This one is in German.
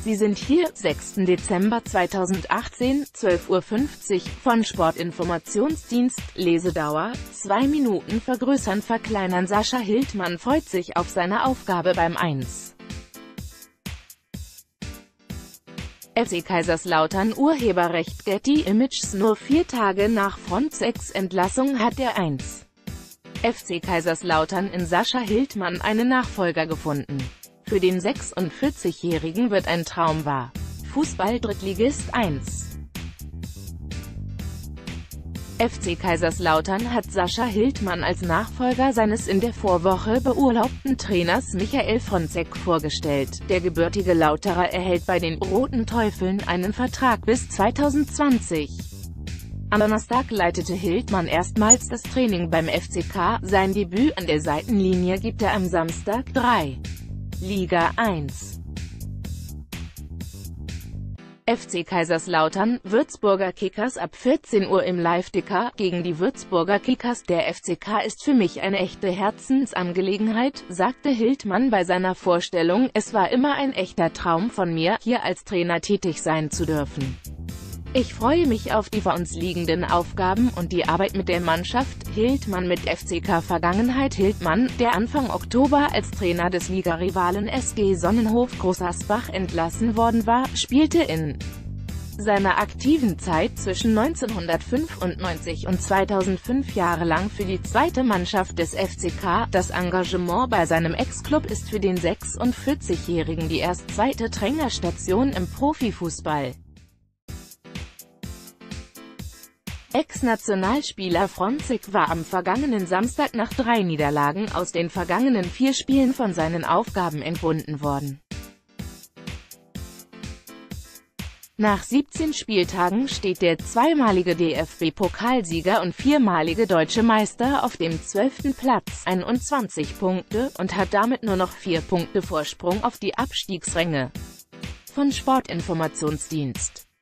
Sie sind hier, 6. Dezember 2018, 12:50 Uhr, von Sportinformationsdienst, Lesedauer, 2 Minuten vergrößern verkleinern. Sascha Hildmann freut sich auf seine Aufgabe beim 1. FC Kaiserslautern Urheberrecht Getty Images. Nur 4 Tage nach Frontex Entlassung hat der 1. FC Kaiserslautern in Sascha Hildmann einen Nachfolger gefunden. Für den 46-Jährigen wird ein Traum wahr. Fußball-Drittligist 1. FC Kaiserslautern hat Sascha Hildmann als Nachfolger seines in der Vorwoche beurlaubten Trainers Michael Fronzek vorgestellt. Der gebürtige Lauterer erhält bei den Roten Teufeln einen Vertrag bis 2020. Am Donnerstag leitete Hildmann erstmals das Training beim FCK, sein Debüt an der Seitenlinie gibt er am Samstag 3. Liga 1. FC Kaiserslautern, Würzburger Kickers ab 14 Uhr im Live-Ticker, gegen die Würzburger Kickers. Der FCK ist für mich eine echte Herzensangelegenheit, sagte Hildmann bei seiner Vorstellung. Es war immer ein echter Traum von mir, hier als Trainer tätig sein zu dürfen. Ich freue mich auf die vor uns liegenden Aufgaben und die Arbeit mit der Mannschaft. Hildmann mit FCK-Vergangenheit. Hildmann, der Anfang Oktober als Trainer des Ligarivalen SG Sonnenhof Großasbach entlassen worden war, spielte in seiner aktiven Zeit zwischen 1995 und 2005 jahrelang für die zweite Mannschaft des FCK. Das Engagement bei seinem Ex-Club ist für den 46-Jährigen die erst zweite Trainerstation im Profifußball. Ex-Nationalspieler Fronzek war am vergangenen Samstag nach 3 Niederlagen aus den vergangenen 4 Spielen von seinen Aufgaben entbunden worden. Nach 17 Spieltagen steht der zweimalige DFB-Pokalsieger und 4-malige Deutsche Meister auf dem 12. Platz, 21 Punkte, und hat damit nur noch 4 Punkte Vorsprung auf die Abstiegsränge. Von Sportinformationsdienst.